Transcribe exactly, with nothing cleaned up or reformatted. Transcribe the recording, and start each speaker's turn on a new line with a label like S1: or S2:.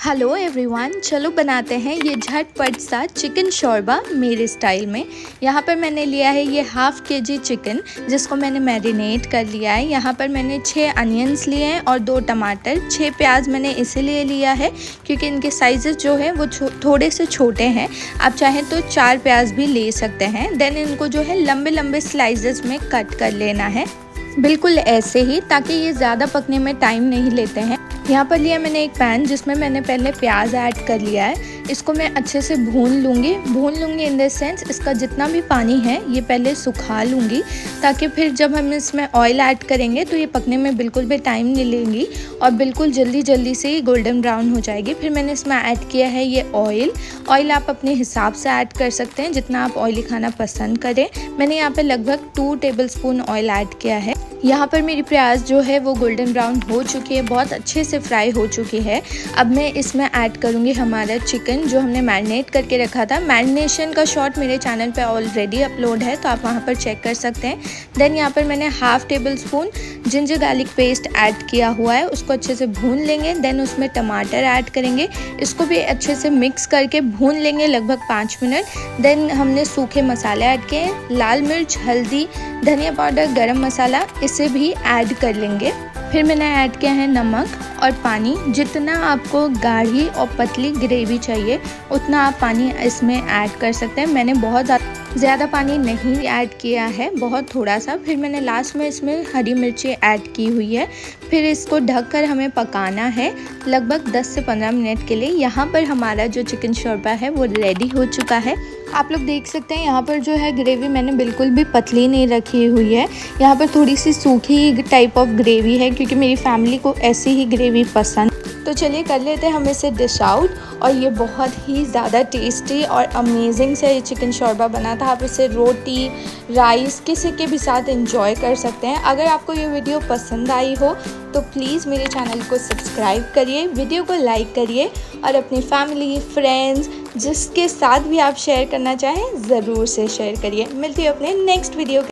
S1: Hello everyone, चलो बनाते हैं ये झटपट सा चिकन शोरबा मेरे स्टाइल में। यहाँ पर मैंने लिया है ये हाफ़ के जी चिकन, जिसको मैंने मैरिनेट कर लिया है। यहाँ पर मैंने छः अनियंस लिए हैं और दो टमाटर। छः प्याज मैंने इसीलिए लिया है क्योंकि इनके साइज़ेस जो है वो थोड़े से छोटे हैं। आप चाहें तो चार प्याज भी ले सकते हैं। देन इनको जो है लंबे लंबे स्लाइसेस में कट कर लेना है, बिल्कुल ऐसे ही, ताकि ये ज़्यादा पकने में टाइम नहीं लेते हैं। यहाँ पर लिया मैंने एक पैन जिसमें मैंने पहले प्याज ऐड कर लिया है। इसको मैं अच्छे से भून लूँगी भून लूँगी इन द सेंस इसका जितना भी पानी है ये पहले सुखा लूँगी, ताकि फिर जब हम इसमें ऑयल ऐड करेंगे तो ये पकने में बिल्कुल भी टाइम नहीं लेंगी और बिल्कुल जल्दी जल्दी से ये गोल्डन ब्राउन हो जाएगी। फिर मैंने इसमें ऐड किया है ये ऑयल। ऑयल आप अपने हिसाब से ऐड कर सकते हैं, जितना आप ऑयली खाना पसंद करें। मैंने यहाँ पर लगभग two tablespoon oil add किया है। यहाँ पर मेरी प्याज जो है वो गोल्डन ब्राउन हो चुकी है, बहुत अच्छे से फ्राई हो चुकी है। अब मैं इसमें ऐड करूँगी हमारा चिकन जो हमने मैरिनेट करके रखा था। मैरिनेशन का शॉर्ट मेरे चैनल पे ऑलरेडी अपलोड है, तो आप वहाँ पर चेक कर सकते हैं। देन यहाँ पर मैंने half tablespoon ginger garlic paste add किया हुआ है, उसको अच्छे से भून लेंगे। देन उसमें टमाटर ऐड करेंगे, इसको भी अच्छे से मिक्स करके भून लेंगे लगभग पाँच मिनट। देन हमने सूखे मसाले ऐड किए, लाल मिर्च, हल्दी, धनिया पाउडर, गरम मसाला, इसे भी ऐड कर लेंगे। फिर मैंने ऐड किया है नमक और पानी। जितना आपको गाढ़ी और पतली ग्रेवी चाहिए उतना आप पानी इसमें ऐड कर सकते हैं। मैंने बहुत ज़्यादा पानी नहीं ऐड किया है, बहुत थोड़ा सा। फिर मैंने लास्ट में इसमें हरी मिर्ची ऐड की हुई है। फिर इसको ढककर हमें पकाना है लगभग दस से पंद्रह मिनट के लिए। यहाँ पर हमारा जो चिकन शोरबा है वो रेडी हो चुका है। आप लोग देख सकते हैं यहाँ पर जो है ग्रेवी मैंने बिल्कुल भी पतली नहीं रखी हुई है। यहाँ पर थोड़ी सी सूखी टाइप ऑफ ग्रेवी है क्योंकि मेरी फैमिली को ऐसी ही ग्रेवी पसंद। तो चलिए कर लेते हैं हम इसे डिश आउट। और ये बहुत ही ज़्यादा टेस्टी और अमेजिंग से ये चिकन शोरबा बना था। आप इसे रोटी, राइस, किसी के भी साथ एंजॉय कर सकते हैं। अगर आपको ये वीडियो पसंद आई हो तो प्लीज़ मेरे चैनल को सब्सक्राइब करिए, वीडियो को लाइक करिए और अपनी फैमिली, फ्रेंड्स, जिसके साथ भी आप शेयर करना चाहें ज़रूर से शेयर करिए। मिलती है अपने नेक्स्ट वीडियो।